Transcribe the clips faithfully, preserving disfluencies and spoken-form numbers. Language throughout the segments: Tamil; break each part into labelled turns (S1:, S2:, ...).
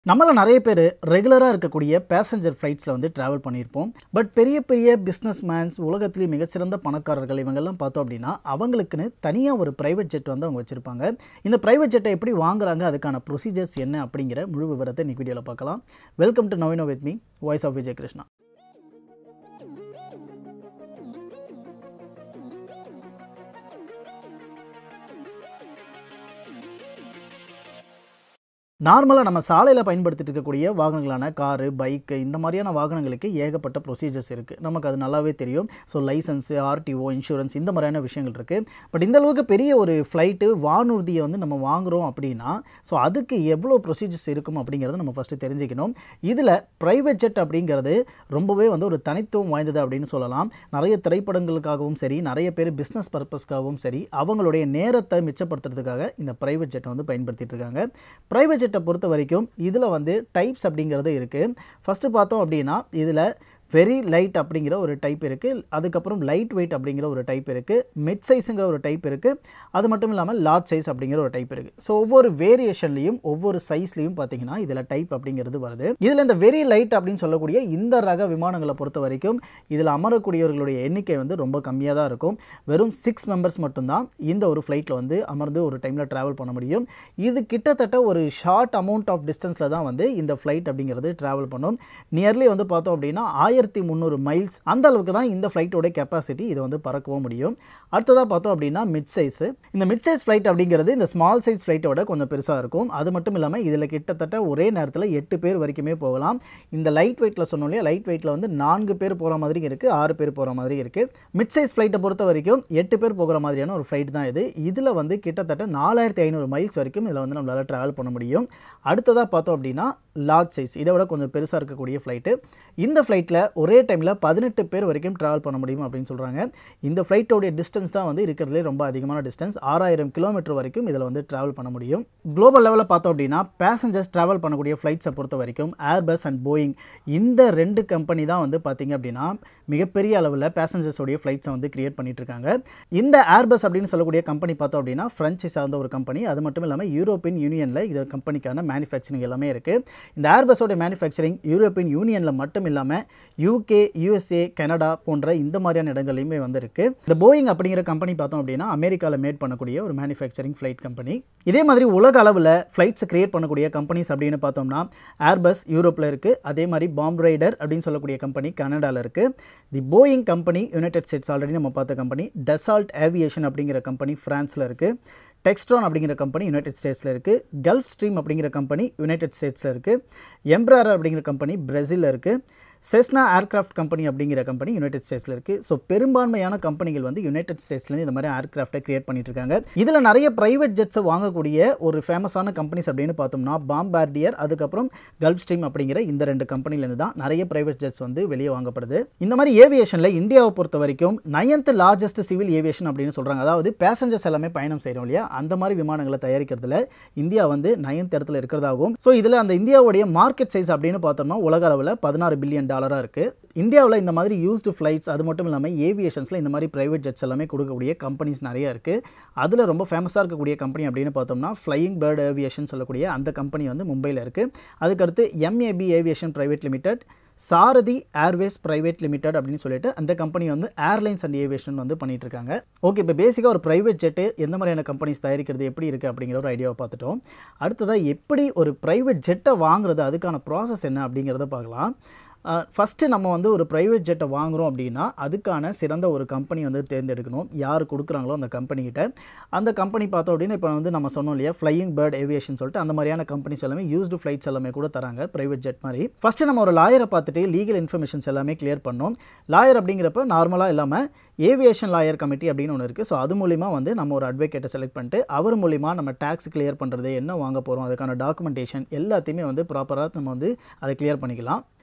S1: நம்மள நிறைய பேர் ரெகுலரா இருக்கக்கூடிய பேசஞ்சர் ஃப்ளைட்ஸ்ல வந்து டிராவல் பண்ணியிருப்போம். பட் பெரிய பெரிய பிசினஸ் மேன்ஸ், உலகத்திலேயே மிகச்சிறந்த பணக்காரர்கள் இவங்கெல்லாம் பார்த்தோம் அப்படின்னா அவங்களுக்குன்னு தனியா ஒரு பிரைவேட் ஜெட் வந்து அவங்க வச்சிருப்பாங்க. இந்த பிரைவேட் ஜெட்டை எப்படி வாங்குறாங்க, அதுக்கான ப்ரொசீஜர்ஸ் என்ன அப்படிங்கிற முழு விவரத்தை இன்னைக்கு வீடியோவில் பார்க்கலாம். வெல்கம் டு நவீனோ with me, voice of Vijay Krishna. நார்மலாக நம்ம சாலையில் பயன்படுத்திட்டு இருக்கக்கூடிய வாகனங்களான காரு, பைக்கு இந்த மாதிரியான வாகனங்களுக்கு ஏகப்பட்ட ப்ரொசீஜர்ஸ் இருக்குது. நமக்கு அது நல்லாவே தெரியும். ஸோ லைசன்ஸு, ஆர்டிஓ, இன்சூரன்ஸ் இந்த மாதிரியான விஷயங்கள் இருக்குது. பட் இந்த அளவுக்கு பெரிய ஒரு ஃப்ளைட்டு வானூர்தியை வந்து நம்ம வாங்குகிறோம் அப்படின்னா ஸோ அதுக்கு எவ்வளோ ப்ரொசீஜர்ஸ் இருக்கும் அப்படிங்கிறத நம்ம ஃபஸ்ட்டு தெரிஞ்சுக்கணும். இதில் ப்ரைவேட் ஜெட் அப்படிங்கிறது ரொம்பவே வந்து ஒரு தனித்துவம் வாய்ந்தது அப்படின்னு சொல்லலாம். நிறைய திரைப்படங்களுக்காகவும் சரி, நிறைய பேர் பிஸ்னஸ் பர்பஸ்க்காகவும் சரி, அவங்களுடைய நேரத்தை மிச்சப்படுத்துறதுக்காக இந்த ப்ரைவேட் ஜெட்டை வந்து பயன்படுத்திட்டு இருக்காங்க. ப்ரைவேட் ஜெட்டை பொறுத்த வரைக்கும் இதில் வந்து டைப்ஸ் அப்படிங்கிறது இருக்குது. ஃபஸ்ட்டு பார்த்தோம் அப்படின்னா இதில் வெரி லைட் அப்படிங்கிற ஒரு டைப் இருக்குது. அதுக்கப்புறம் லைட் வெயிட் அப்படிங்கிற ஒரு டைப் இருக்குது. மிட் சைஸுங்கிற ஒரு டைப் இருக்குது. அது மட்டும் இல்லாமல் லார்ஜ் சைஸ் அப்படிங்கிற ஒரு டைப் இருக்குது. ஸோ ஒவ்வொரு வேரியேஷன்லையும் ஒவ்வொரு சைஸ்லையும் பார்த்தீங்கன்னா இதில் டைப் அப்படிங்கிறது வருது. இதில் இந்த வெரி லைட் அப்படின்னு சொல்லக்கூடிய இந்த ரக விமானங்களை பொறுத்த வரைக்கும் இதில் அமரக்கூடியவர்களுடைய எண்ணிக்கை வந்து ரொம்ப கம்மியாக தான் இருக்கும். வெறும் சிக்ஸ் மெம்பர்ஸ் மட்டும்தான் இந்த ஒரு ஃப்ளைட்டில் வந்து அமர்ந்து ஒரு டைமில் ட்ராவல் பண்ண முடியும். இது கிட்டத்தட்ட ஒரு ஷார்ட் அமௌண்ட் ஆஃப் டிஸ்டன்ஸில் தான் வந்து இந்த ஃப்ளைட் அப்படிங்கிறது ட்ராவல் பண்ணும். நியர்லி வந்து பார்த்தோம் அப்படின்னா ஆயிரத்தி முந்நூறு மைல்ஸ் அந்த அளவுக்கு தான் இந்த ஃப்ளைட்டோட கெப்பாசிட்டி. இதை வந்து பறக்கவும் முடியும். அடுத்ததாக பார்த்தோம் அப்படின்னா மிட் சைஸ். இந்த மிட் சைஸ் ஃப்ளைட் அப்படிங்கிறது இந்த ஸ்மால் சைஸ் ஃப்ளைட்டோட கொஞ்சம் பெருசாக இருக்கும். அது மட்டும் இல்லாமல் இதில் கிட்டத்தட்ட ஒரே நேரத்தில் எட்டு பேர் வரைக்குமே போகலாம். இந்த லைட் வெயிட்டில் சொன்னோம் இல்லையா, லைட் வெயிட்டில் வந்து நான்கு பேர் போகிற மாதிரி இருக்குது, ஆறு பேர் போகிற மாதிரி இருக்குது. மிட் சைஸ் ஃப்ளைட்டை பொறுத்த வரைக்கும் எட்டு பேர் போகிற மாதிரியான ஒரு ஃப்ளைட் தான் இது. இதில் வந்து கிட்டத்தட்ட நாலாயிரத்தி ஐநூறு மைல்ஸ் வரைக்கும் இதில் வந்து நம்மளால் ட்ராவல் பண்ண முடியும். அடுத்ததாக பார்த்தோம் அப்படின்னா லார்ஜ் சைஸ், இதை விட கொஞ்சம் பெருசாக இருக்கக்கூடிய ஃப்ளைட்டு. இந்த ஃப்ளைட்டில் ஒரே டைமில் பதினெட்டு பேர் வரைக்கும் ட்ராவல் பண்ண முடியும் அப்படின்னு சொல்கிறாங்க. இந்த ஃப்ளைட்டோடைய டிஸ்டன்ஸ் தான் வந்து இருக்கிறதுலே ரொம்ப அதிகமான டிஸ்டன்ஸ். ஆறாயிரம் கிலோமீட்டர் வரைக்கும் இதில் வந்து ட்ராவல் பண்ண முடியும். குளோபல் லெவலில் பார்த்தோம் அப்படின்னா பேசஞ்சர்ஸ் ட்ராவல் பண்ணக்கூடிய ஃப்ளைட்ஸை பொறுத்த வரைக்கும் ஏர்பஸ் அண்ட் போயிங் இந்த ரெண்டு கம்பெனி தான் வந்து பார்த்திங்க அப்படின்னா மிகப்பெரிய அளவில் பேசஞ்சர்ஸோடைய ஃப்ளைட்ஸை வந்து கிரியேட் பண்ணிட்டு இருக்காங்க. இந்த ஏர்பஸ் அப்படின்னு சொல்லக்கூடிய கம்பெனி பார்த்தோம் அப்படின்னா ஃப்ரெஞ்சை சார்ந்த ஒரு கம்பெனி. அது மட்டும் இல்லாமல் யூரோப்பியன் யூனியனில் இந்த கம்பெனிக்கான மேனுஃபேக்சரிங் எல்லாமே இருக்குது. இந்த ஏர்பஸோட மேனுஃபேக்சரிங் யூரோப்பியன் யூனியனில் மட்டும் இல்லாமல் யூகே, யூஎஸ்ஏ, கனடா போன்ற இந்த மாதிரியான இடங்களையுமே வந்து இருக்கு. இந்த போயிங் அப்படிங்கிற கம்பெனி பார்த்தோம் அப்படின்னா அமெரிக்காவில் மேட் பண்ணக்கூடிய ஒரு மேனுஃபேக்சரிங் ஃப்ளைட் கம்பெனி. இதே மாதிரி உலக அளவில் ஃப்ளைட்ஸ் கிரியேட் பண்ணக்கூடிய கம்பெனிஸ் அப்படின்னு பார்த்தோம்னா ஏர்பஸ் யூரோப்பில் இருக்குது. அதே மாதிரி பாம் ரைடர் அப்படின்னு சொல்லக்கூடிய கம்பெனி கனடாவில் இருக்குது. The Boeing company United States, already நம்ம பார்த்த கம்பெனி. டசால்ட் ஏவியேஷன் அப்படிங்கிற கம்பெனி ஃப்ரான்ஸில் இருக்குது. டெக்ஸ்ட்ரான் அப்படிங்கிற கம்பெனி யுனைடெட் ஸ்டேட்ஸில் இருக்குது. கல்ஃப் ஸ்ட்ரீம் அப்படிங்கிற கம்பெனி யுனைடெட் ஸ்டேட்ஸில் இருக்குது. எம்ப்ராரர் அப்படிங்கிற கம்பெனி பிரேசிலில் இருக்குது. செஸ்னா ஏர்கிராஃப்ட் கம்பெனி அப்படிங்கிற கம்பெனி யுனைடெட் ஸ்டேட்ஸில் இருக்குது. ஸோ பெரும்பான்மையான கம்பெனிகள் வந்து யுனைடெட் ஸ்டேட்ஸ்லேருந்து இந்த மாதிரி ஏர்கிராஃப்டை கிரியேட் பண்ணிட்டு இருக்காங்க. இதில் நிறைய பிரைவேட் ஜெட்ஸை வாங்கக்கூடிய ஒரு ஃபேமஸான கம்பெனிஸ் அப்படின்னு பார்த்தோம்னா பாம்பார்டியர், அதுக்கப்புறம் கல்ஃப் ஸ்ட்ரீம் அப்படிங்கிற இந்த ரெண்டு கம்பெனிலேருந்து தான் நிறைய பிரைவேட் ஜெட்ஸ் வந்து வெளியே வாங்கப்படுது. இந்த மாதிரி ஏவியேஷனில் இந்தியாவை பொறுத்த வரைக்கும் நைன்த் லார்ஜஸ்ட் சிவில் ஏவியேஷன் அப்படின்னு சொல்கிறாங்க. அதாவது பேசஞ்சர்ஸ் எல்லாமே பயணம் செய்கிறோம் இல்லையா, அந்த மாதிரி விமானங்களை தயாரிக்கிறதுல இந்தியா வந்து நைன்த் இடத்துல இருக்கிறதாகவும், ஸோ இதில் அந்த இந்தியாவுடைய மார்க்கெட் சைஸ் அப்படின்னு பார்த்தோம்னா உலக அளவில் பதினாறு பில்லியன் டாலராக இருக்குது. இந்தியாவில் இந்த மாதிரி யூஸ்டு ஃப்ளைட்ஸ், அது மட்டும் இல்லாமல் ஏவியேஷன்ஸில் இந்த மாதிரி பிரைவேட் ஜெட்ஸ் எல்லாமே கொடுக்கக்கூடிய கம்பெனிஸ் நிறைய இருக்குது. அதில் ரொம்ப ஃபேமஸாக இருக்கக்கூடிய கம்பெனி அப்படின்னு பார்த்தோம்னா ஃப்ளையிங் பேர்ட் ஏவியேஷன் சொல்லக்கூடிய அந்த கம்பெனி வந்து மும்பையில் இருக்குது. அதுக்கடுத்து MAP aviation private limited, Sarathi airways private limited அப்படின்னு சொல்லிட்டு அந்த கம்பெனி வந்து ஏர்லைன்ஸ் அண்ட் ஏவியேஷன் வந்து பண்ணிட்டு இருக்காங்க. ஓகே, இப்போ பேசிக்காக ஒரு பிரைவேட் ஜெட்டு எந்த மாதிரியான கம்பெனிஸ் தயாரிக்கிறது எப்படி இருக்குது அப்படிங்கிற ஒரு ஐடியாவை பார்த்துட்டோம். அடுத்ததாக எப்படி ஒரு பிரைவேட் ஜெட்டை வாங்குறது, அதுக்கான ப்ராசஸ் என்ன அப்படிங்கிறத பார்க்கலாம். ஃபஸ்ட்டு நம்ம வந்து ஒரு ப்ரைவேட் ஜெட்டை வாங்குகிறோம் அப்படின்னா அதுக்கான சிறந்த ஒரு கம்பெனி வந்து தேர்ந்தெடுக்கணும். யார் கொடுக்குறாங்களோ அந்த கம்பெனிக்கிட்ட. அந்த கம்பெனி பார்த்தோம் அப்படின்னா இப்போ வந்து நம்ம சொன்னோம் இல்லையா ஃப்ளையிங் பேர்ட் ஏவியேஷன் சொல்லிட்டு அந்த மாதிரியான கம்பெனிஸ் எல்லாமே யூஸ்டு ஃப்ளைட்ஸ் எல்லாமே கூட தராங்க ப்ரைவேட் ஜெட் மாதிரி. ஃபஸ்ட்டு நம்ம ஒரு லாயரை பார்த்துட்டு லீகல் இன்ஃபர்மேஷன்ஸ் எல்லாமே கிளியர் பண்ணோம். லாயர் அப்படிங்கிறப்ப நார்மலாக இல்லாமல் ஏவியேஷன் லாயர் கமிட்டி அப்படின்னு ஒன்று இருக்குது. ஸோ அது மூலிமா வந்து நம்ம ஒரு அட்வொகேட்டை செலக்ட் பண்ணிட்டு அவர் மூலிமா நம்ம டேக்ஸ் கிளியர் பண்ணுறது, என்ன வாங்க போகிறோம், அதுக்கான டாக்குமெண்டேஷன் எல்லாத்தையுமே வந்து ப்ராப்பராக நம்ம வந்து அதை கிளியர் பண்ணிக்கலாம்.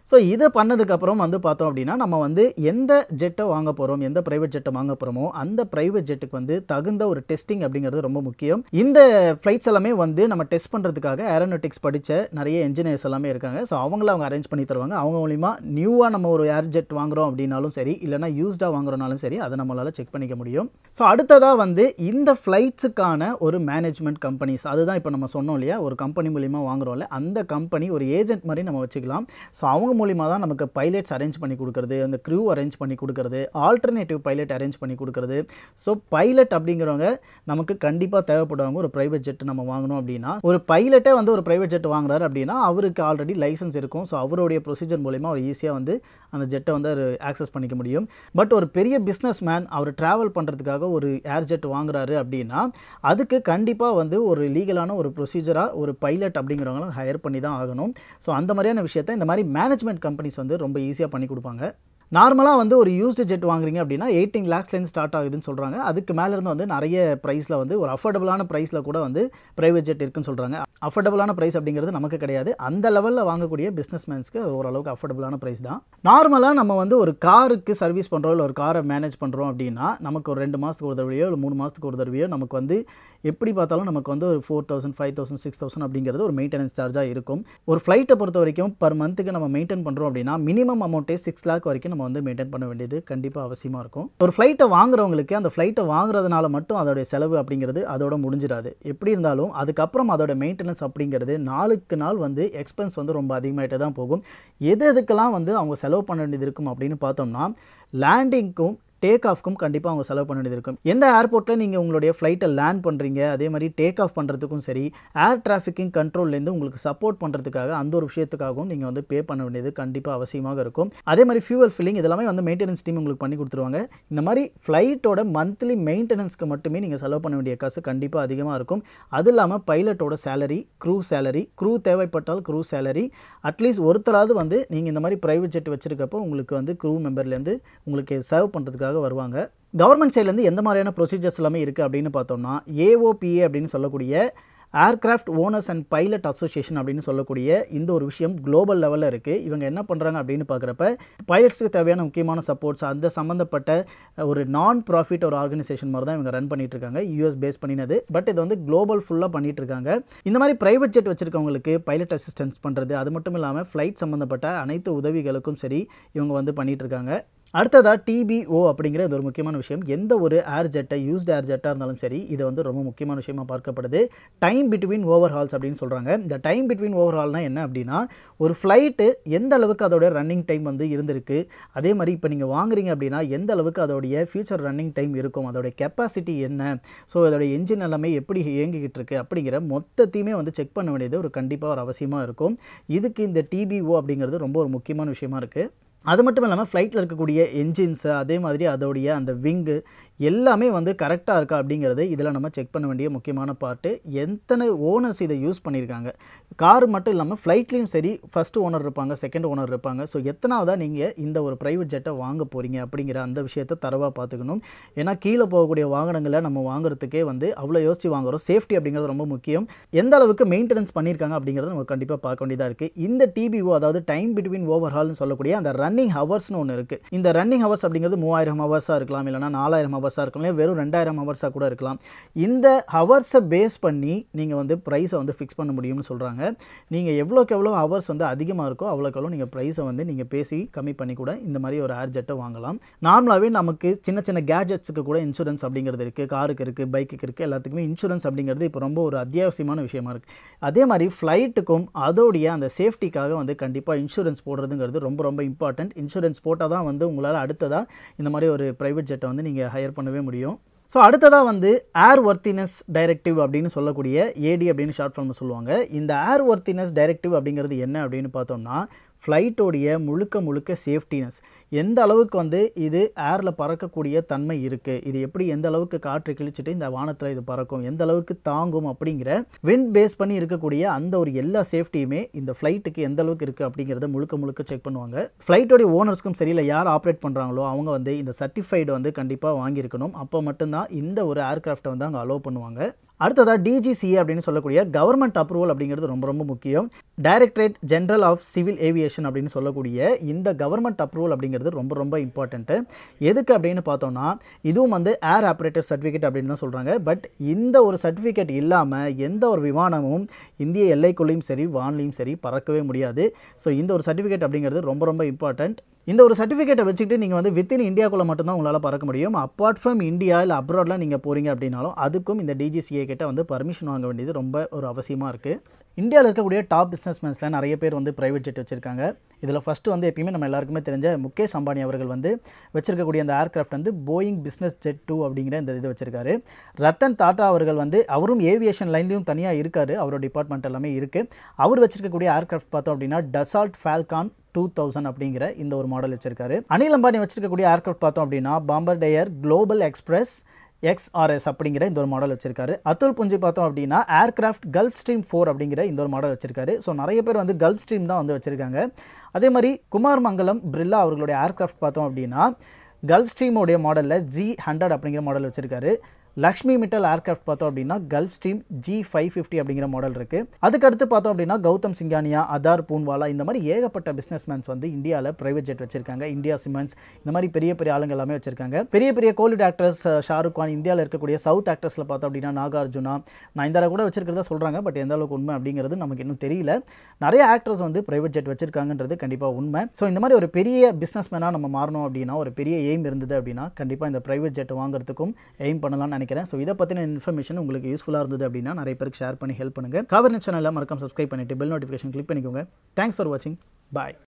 S1: ஸோ இதை பண்ணதுக்கப்புறம் வந்து பார்த்தோம் அப்படின்னா நம்ம வந்து எந்த ஜெட்டை வாங்க போகிறோம், எந்த ப்ரைவேட் ஜெட்டை வாங்க போகிறோமோ அந்த ப்ரைவேட் ஜெட்டுக்கு வந்து தகுந்த ஒரு டெஸ்டிங் அப்படிங்கிறது ரொம்ப முக்கியம். இந்த ஃப்ளைட்ஸ் எல்லாமே வந்து நம்ம டெஸ்ட் பண்ணுறதுக்காக ஏரோநாட்டிக்ஸ் படித்த நிறைய இன்ஜினியர்ஸ் எல்லாமே இருக்காங்க. ஸோ அவங்கள அவங்க அரேஞ்ச் பண்ணி தருவாங்க. அவங்க மூலிமா நியூவாக நம்ம ஒரு ஏர் ஜெட் வாங்குகிறோம் அப்படின்னாலும் சரி, இல்லைனா யூஸ்டாக வாங்குறோனாலும் சரி, அதை நம்மளால் செக் பண்ணிக்க முடியும். ஸோ அடுத்ததாக வந்து இந்த ஃப்ளைட்ஸுக்கான ஒரு மேனேஜ்மெண்ட் கம்பெனிஸ், அதுதான் இப்போ நம்ம சொன்னோம் இல்லையா, ஒரு கம்பெனி மூலிமா வாங்குறோம்ல, அந்த கம்பெனி ஒரு ஏஜென்ட் மாதிரி நம்ம வச்சுக்கலாம். ஸோ அவங்க மூலிமா தான் நமக்கு பைலட்ஸ் அரேஞ்ச் பண்ணி கொடுக்குறது, அந்த க்ரூ அரேஞ்ச் பண்ணி கொடுக்குறது, ஆல்டர்னேட்டிவ் பைலட் அரேஞ்ச் பண்ணி கொடுக்குறது. ஸோ பைலட் அப்படிங்கிறவங்க நமக்கு கண்டிப்பாக தேவைப்படுவாங்க. ஒரு ப்ரைவேட் ஜெட் நம்ம வாங்கணும் அப்படின்னா, ஒரு பைலட்டே வந்து ஒரு ப்ரைவேட் ஜெட் வாங்குறாரு அப்படின்னா அவருக்கு ஆல்ரெடி லைசன்ஸ் இருக்கும். ஸோ அவருடைய ப்ரொசீஜர் மூலிமா அவர் ஈஸியாக வந்து அந்த ஜெட்டை வந்து ஆக்சஸ் பண்ணிக்க முடியும். பட் ஒரு பெரிய பிஸ்னஸ் மேன் அவர் ட்ராவல் பண்ணுறதுக்காக ஒரு ஏர் ஜெட் வாங்குறாரு அப்படின்னா அதுக்கு கண்டிப்பாக வந்து ஒரு லீகலான ஒரு ப்ரொசீஜராக ஒரு பைலட் அப்படிங்கிறவங்களும் ஹையர் பண்ணி தான் ஆகணும். ஸோ அந்த மாதிரியான விஷயத்தை இந்த மாதிரி மேனேஜ்மெண்ட் கம்பெனிஸ் வந்து ரொம்ப ஈஸியாக பண்ணி கொடுப்பாங்க. நார்மலாக வந்து ஒரு யூஸ்டு ஜெட் வாங்குறீங்க அப்படின்னா எயிட்டீன் லேக்ஸ்லேருந்து ஸ்டார்ட் ஆகுதுன்னு சொல்கிறாங்க. அதுக்கு மேலேருந்து வந்து நிறைய ப்ரைஸில் வந்து ஒரு அஃபோர்டபுளான ப்ரைஸில் கூட வந்து ப்ரைவேட் ஜெட் இருக்குன்னு சொல்கிறாங்க. அஃபோர்டபுளான ப்ரைஸ் அப்படிங்கிறது நமக்கு கிடையாது. அந்த லெவலில் வாங்கக்கூடிய பிஸ்னஸ் மேன்ஸ்க்கு அது ஓரளவுக்கு அஃபோர்டபுளான ப்ரைஸ் தான். நார்மலாக நம்ம வந்து ஒரு காருக்கு சர்வீஸ் பண்ணுறோம், இல்லை ஒரு காரை மேனேஜ் பண்ணுறோம் அப்படின்னா நமக்கு ஒரு ரெண்டு மாதத்துக்கு ஒரு தடவையோ இல்லை மூணு மாதத்துக்கு ஒரு தடவையோ நமக்கு வந்து எப்படி பார்த்தாலும் நமக்கு வந்து ஒரு four thousand five thousand six thousand அப்படிங்கிறது ஒரு மெயின்டெனன்ஸ் சார்ஜாக இருக்கும். ஒரு ஃப்ளைட்டை பொறுத்த வரைக்கும் பர் மந்த்துக்கு நம்ம மெயின்டைன் பண்ணுறோம் அப்படின்னா மினிமம் அமௌண்ட்டே சிக்ஸ் லேக் வரைக்கும் நம்ம வந்து மெயின்டைன் பண்ண வேண்டியது கண்டிப்பாக அவசியமாக இருக்கும். ஒரு ஃப்ளைட்டை வாங்குறவங்களுக்கு அந்த ஃப்ளைட்டை வாங்குறதுனால மட்டும் அதோடைய செலவு அப்படிங்கிறது அதோட முடிஞ்சிடாது. எப்படி இருந்தாலும் அதுக்கப்புறம் அதோட மெயின்டெனன்ஸ் அப்படிங்கிறது நாளுக்கு நாள் வந்து எக்ஸ்பென்ஸ் வந்து ரொம்ப அதிகமாகிட்டே தான் போகும். எது எதுக்கெல்லாம் வந்து அவங்க செலவு பண்ண வேண்டியது இருக்கும் அப்படின்னு பார்த்தோம்னா, லேண்டிங்க்கும் டேக் ஆஃப்க்கும் கண்டிப்பாக அவங்க செலவு பண்ண வேண்டியது இருக்கும். எந்த ஏர்போர்ட்டில் நீங்கள் உங்களுடைய ஃப்ளைட்டை லேண்ட் பண்ணுறீங்க, அதே மாதிரி டேக் ஆஃப் பண்ணுறதுக்கும் சரி, ஏர் டிராஃபிக்கிங் கண்ட்ரோல்லேருந்து உங்களுக்கு சப்போர்ட் பண்ணுறதுக்காக அந்த ஒரு விஷயத்துக்காகவும் நீங்கள் வந்து பே பண்ண வேண்டியது கண்டிப்பாக அவசியமாக இருக்கும். அதே மாதிரி ஃபியூவல் ஃபில்லிங் இதெல்லாமே வந்து மெயின்டெனன்ஸ் டீம் உங்களுக்கு பண்ணி கொடுத்துருவாங்க. இந்த மாதிரி ஃப்ளைட்டோட மந்த்லி மெயின்டெனன்ஸ்க்கு மட்டுமே நீங்கள் செலவு பண்ண வேண்டிய காசு கண்டிப்பாக அதிகமாக இருக்கும். அது இல்லாமல் பைலட்டோட சேலரி, க்ரூ சேலரி, க்ரூ தேவைப்பட்டால் க்ரூ சேலரி, அட்லீஸ்ட் ஒருத்தராவது வந்து நீங்கள் இந்த மாதிரி ப்ரைவேட் ஜெட் வச்சுருக்கப்போ உங்களுக்கு வந்து க்ரூ மெம்பர்லேருந்து உங்களுக்கு சர்வ் பண்ணுறதுக்காக வருவாங்க. கவர்மெண்ட் சைட்லேருந்து எந்த மாதிரியான ப்ரொசீஜர்ஸ் எல்லாமே இருக்குது அப்படின்னு பார்த்தோம்னா, ஏஓபிஏ அப்படின்னு சொல்லக்கூடிய aircraft owners and pilot association அப்படின்னு சொல்லக்கூடிய இந்த ஒரு விஷயம் குளோபல் லெவலில் இருக்குது. இவங்க என்ன பண்ணுறாங்க அப்படின்னு பார்க்குறப்ப பைலட்ஸுக்கு தேவையான முக்கியமான சப்போர்ட்ஸ் அந்த சம்மந்தப்பட்ட ஒரு நான் ப்ராஃபிட் ஒரு ஆர்கனைசேஷன் மாதிரி தான் இவங்க ரன் பண்ணிட்டு இருக்காங்க. யூஎஸ் பேஸ் பண்ணினது, பட் இது வந்து குளோபல் ஃபுல்லாக பண்ணிட்டு இருக்காங்க. இந்த மாதிரி பிரைவேட் ஜெட் வச்சிருக்கவங்களுக்கு பைலட் அசிஸ்டன்ஸ் பண்ணுறது, அது மட்டும் இல்லாமல் ஃப்ளைட் சம்மந்தப்பட்ட அனைத்து உதவிகளுக்கும் சரி இவங்க வந்து பண்ணிட்டு இருக்காங்க. அடுத்ததாக டிபிஓ அப்படிங்கிற இது ஒரு முக்கியமான விஷயம். எந்த ஒரு ஏர் ஜெட்டை யூஸ்டு ஏர் ஜெட்டாக இருந்தாலும் சரி இது வந்து ரொம்ப முக்கியமான விஷயமா பார்க்கப்படுது. டைம் பிட்வீன் ஓவர் ஹால்ஸ் அப்படின்னு சொல்கிறாங்க. இந்த டைம் பிட்வீன் ஓவர் ஹால்னால் என்ன அப்படின்னா, ஒரு ஃப்ளைட்டு எந்த அளவுக்கு அதோட ரன்னிங் டைம் வந்து இருந்திருக்கு, அதே மாதிரி இப்போ நீங்கள் வாங்குறீங்க அப்படின்னா எந்த அளவுக்கு அதோடைய ஃபியூச்சர் ரன்னிங் டைம் இருக்கும், அதோடைய கெப்பாசிட்டி என்ன, ஸோ அதோடைய என்ஜின் எல்லாமே எப்படி இயங்கிக்கிட்டு இருக்குது அப்படிங்கிற மொத்தத்தையுமே வந்து செக் பண்ண வேண்டியது ஒரு கண்டிப்பாக ஒரு அவசியமாக இருக்கும். இதுக்கு இந்த டிபிஓ அப்படிங்கிறது ரொம்ப ஒரு முக்கியமான விஷயமா இருக்குது. அது மட்டும் இல்லாமல் ஃப்ளைட்டில் இருக்கக்கூடிய என்ஜின்ஸு, அதே மாதிரி அதோடைய அந்த விங்கு எல்லாமே வந்து கரெக்டாக இருக்கா அப்படிங்கிறது இதில் நம்ம செக் பண்ண வேண்டிய முக்கியமான பார்ட்டு. எத்தனை ஓனர்ஸ் இதை யூஸ் பண்ணியிருக்காங்க, கார் மட்டும் இல்லாமல் ஃப்ளைட்லேயும் சரி ஃபஸ்ட்டு ஓனர் இருப்பாங்க, செகண்ட் ஓனர் இருப்பாங்க. ஸோ எத்தனாவதாக நீங்கள் இந்த ஒரு ப்ரைவேட் ஜெட்டை வாங்க போகிறீங்க அப்படிங்கிற அந்த விஷயத்தை தரவாக பார்த்துக்கணும். ஏன்னா கீழே போகக்கூடிய வாகனங்களை நம்ம வாங்குறதுக்கே வந்து அவ்வளோ யோசித்து வாங்குகிறோம். சேஃப்டி அப்படிங்கிறது ரொம்ப முக்கியம். எந்த அளவுக்கு மெயின்டெனன்ஸ் பண்ணியிருக்காங்க அப்படிங்கிறது நம்ம கண்டிப்பாக பார்க்க வேண்டியதாக இருக்குது. இந்த டிபிஓ அதாவது டைம் பிட்வீன் ஓவர் ஹால்னு சொல்லக்கூடிய அந்த ரன்னிங் ஹவர்ஸ்னு ஒன்று இருக்குது. இந்த ரன்னிங் ஹவர்ஸ் அப்படிங்கிறது மூவாயிரம் ஹவர்ஸாக இருக்கலாம், இல்லைனா நாலாயிரம் ஹவர்ஸாக இருக்கலாம், வெறும் ரெண்டாயிரம் ஹவர்ஸாக கூட இருக்கலாம். இந்த ஹவர்ஸை பேஸ் பண்ணி நீங்கள் வந்து ப்ரைஸை வந்து ஃபிக்ஸ் பண்ண முடியும்னு சொல்கிறாங்க. நீங்கள் எவ்வளோக்கு எவ்வளோ ஹவர்ஸ் வந்து அதிகமாக இருக்கோ அவ்வளோக்கு எவ்வளோ நீங்கள் ப்ரைஸை வந்து நீங்கள் பேசி கம்மி பண்ணி கூட இந்த மாதிரி ஒரு ஏர் ஜெட்டை வாங்கலாம். நார்மலாகவே நமக்கு சின்ன சின்ன கேஜெட்ஸுக்கு கூட இன்சூரன்ஸ் அப்படிங்கிறது இருக்குது, காருக்கு இருக்குது, பைக்குக்கு இருக்குது, எல்லாத்துக்குமே இன்சூரன்ஸ் அப்படிங்கிறது இப்போ ரொம்ப ஒரு அத்தியாவசியமான விஷயமா இருக்குது. அதே மாதிரி ஃப்ளைட்டுக்கும் அதோடைய அந்த சேஃப்டிக்காக வந்து கண்டிப்பாக இன்சூரன்ஸ் போடுறதுங்கிறது ரொம்ப ரொம்ப இம்பார்ட்டன்ட். இன்சூரன்ஸ் போட்டால் தான் வந்து உங்களால் அடுத்ததாக இந்த மாதிரி ஒரு ப்ரைவேட் ஜெட்டை வந்து நீங்கள் ஹையர் பண்ணவே முடியும். ஸோ அடுத்ததாக வந்து ஏர் ஒர்த்தினஸ் டைரக்டிவ் அப்படின்னு சொல்லக்கூடிய ஏடி அப்படின்னு ஷார்ட் ஃபார்மில் சொல்லுவாங்க. இந்த ஏர் ஒர்த்தினஸ் டைரக்டிவ் அப்படிங்கிறது என்ன அப்படின்னு பார்த்தோம்னா, ஃப்ளைட்டோடைய முழுக்க முழுக்க சேஃப்டினஸ், எந்த அளவுக்கு வந்து இது ஏரில் பறக்கக்கூடிய தன்மை இருக்குது, இது எப்படி எந்த அளவுக்கு காற்று கிழிச்சிட்டு இந்த வானத்தில் இது பறக்கும், எந்த அளவுக்கு தாங்கும் அப்படிங்கிற விண்ட் பேஸ் பண்ணி இருக்கக்கூடிய அந்த ஒரு எல்லா சேஃப்டியுமே இந்த ஃப்ளைட்டுக்கு எந்த அளவுக்கு இருக்குது அப்படிங்கிறத முழுக்க முழுக்க செக் பண்ணுவாங்க. ஃப்ளைட்டோடைய ஓனர்ஸ்க்கும் சரி, இல்லை யார் ஆப்ரேட் பண்ணுறாங்களோ அவங்க வந்து இந்த சர்டிஃபைடு வந்து கண்டிப்பாக வாங்கியிருக்கணும். அப்போ மட்டும்தான் இந்த ஒரு ஏர்கிராஃப்டை வந்து அங்கே அலோவ் பண்ணுவாங்க. அடுத்ததாக டிஜிசிஏ அப்படின்னு சொல்லக்கூடிய கவர்மெண்ட் அப்ரூவல் அப்படிங்கிறது ரொம்ப ரொம்ப முக்கியம். Directorate general of civil aviation அப்படின்னு சொல்லக்கூடிய இந்த கவர்மெண்ட் அப்ரூவல் அப்படிங்கிறது ரொம்ப ரொம்ப இம்பார்ட்டன்ட்டு. எதுக்கு அப்படின்னு பார்த்தோம்னா இதுவும் வந்து ஏர் ஆப்ரேட்டர் சர்டிஃபிகேட் அப்படின்னு தான் சொல்கிறாங்க. பட் இந்த ஒரு சர்டிஃபிகேட் இல்லாமல் எந்த ஒரு விமானமும் இந்திய எல்லைக்குள்ளேயும் சரி வான்லையும் சரி பறக்கவே முடியாது. ஸோ இந்த ஒரு சர்டிஃபிகேட் அப்படிங்கிறது ரொம்ப ரொம்ப இம்பார்ட்டன்ட். இந்த ஒரு சர்டிஃபிகேட்டை வச்சுக்கிட்டு நீங்கள் வந்து வித்தின் இந்தியாக்குள்ளே மட்டும்தான் உங்களால் பறக்க முடியும். அப்பார்ட் ஃப்ரம் இந்தியா இல்லை அப்ராட்லாம் நீங்கள் போகிறீங்க அப்படின்னாலும் அதுக்கும் இந்த டிஜிசிஏ கிட்ட வந்து பர்மிஷன் வாங்க வேண்டியது ரொம்ப ஒரு அவசியமாக இருக்குது. இந்தியாவில் இருக்கக்கூடிய டாப் பிஸ்னஸ்மேன்ஸில் நிறைய பேர் வந்து ப்ரைவேட் ஜெட் வச்சுருக்காங்க. இதில் ஃபஸ்ட்டு வந்து எப்பயுமே நம்ம எல்லாருக்குமே தெரிஞ்ச முகேஷ் அம்பானி அவர்கள் வந்து வச்சிருக்கக்கூடிய அந்த ஏர்க்ராஃப்ட் வந்து போயிங் பிஸ்னஸ் ஜெட் டூ அப்படிங்கிற இந்த இது வச்சிருக்காரு. ரத்தன் டாட்டா அவர்கள் வந்து அவரும் ஏவியேஷன் லைன்லையும் தனியாக இருக்கார். அவரோட டிபார்ட்மெண்ட் எல்லாமே இருக்குது. அவர் வச்சிருக்கக்கூடிய ஏர்க்ராஃப்ட் பார்த்தோம் அப்படின்னா டசால்ட் ஃபால்கான் டூ தௌசண்ட் அப்படிங்கிற இந்த ஒரு மாடல் வச்சிருக்காரு. அனில் அம்பானி வச்சிருக்கக்கூடிய ஏர்க்ராஃப்ட் பார்த்தோம் அப்படின்னா பாம்பர்டேயர் குளோபல் எக்ஸ்பிரஸ் எக்ஸ்ஆர்எஸ் அப்படிங்கிற இந்த ஒரு மாடல் வச்சிருக்காரு. அதுல் புஞ்சி பார்த்தோம் அப்படின்னா ஏர்க்ராஃப்ட் கல்ஃப் ஸ்ட்ரீம் ஃபோர் அப்படிங்கிற இந்த ஒரு மாடல் வச்சிருக்காரு. ஸோ நிறைய பேர் வந்து கல்ஃப் ஸ்ட்ரீம் தான் வந்து வச்சிருக்காங்க. அதே மாதிரி குமார் மங்கலம் பிர்லா அவர்களுடைய ஏர்க்ராஃப்ட் பார்த்தோம் அப்படின்னா கல்ஃப் ஸ்ட்ரீமோடைய மாடலில் ஜி ஹண்ட்ரட் அப்படிங்கிற மாடல் வச்சிருக்காரு. லக்ஷ்மி மிட்டல் ஏர்க்ராஃப்ட் பார்த்தோம் அப்படின்னா Gulfstream G five fifty அப்படிங்கிற மாடல் இருக்குது. அதுக்கடுத்து பார்த்தோம் அப்படின்னா கௌதம் சிங்கானியா, அதார் பூன்வாலா இந்த மாதிரி ஏகப்பட்ட பிஸ்னஸ்மேன்ஸ் வந்து இந்தியாவில் ப்ரைவேட் ஜெட் வச்சிருக்காங்க. இந்தியா சிமெண்ட்ஸ் இந்த மாதிரி பெரிய பெரிய ஆளுங்க எல்லாமே வச்சிருக்காங்க. பெரிய பெரிய கோலிவுட் ஆக்டர்ஸ் ஷாருக் கான், இந்தியாவில் இருக்கக்கூடிய சவுத் ஆக்டர்ஸில் பார்த்தோம் அப்படின்னா நாகார்ஜுனா, நயன்தாரா கூட வச்சிருக்கிறதா சொல்கிறாங்க. பட் எந்த அளவுக்கு உண்மை அப்படிங்கிறது நமக்கு இன்னும் தெரியல. நிறைய ஆக்டர்ஸ் வந்து ப்ரைவேட் ஜெட் வச்சிருக்காங்கன்றது கண்டிப்பாக உண்மை. ஸோ இந்த மாதிரி ஒரு பெரிய பிஸ்னஸ்மேனாக நம்ம மாறணும் அப்படின்னா, ஒரு பெரிய எய்ம் இருந்தது அப்படின்னா கண்டிப்பாக இந்த ப்ரைவேட் ஜெட் வாங்குறதுக்கும் எய்ம் பண்ணலாம்னு நினைக்கிறேன். ஸோ இதை பற்றின இன்ஃபர்மேஷன் உங்களுக்கு யூஸ்ஃபுல்லாக இருந்தது அப்படின்னா நிறைய பேருக்கு ஷேர் பண்ணி ஹெல்ப் பண்ணுங்கள். காவிரி சேனலில் மறக்காம சப்ஸ்கிரைப் பண்ணிட்டு பெல் நோட்டிஃபிகேஷன் கிளிக் பண்ணிக்கோங்க. தேங்க்ஸ் ஃபார் வாட்சிங். பாய்.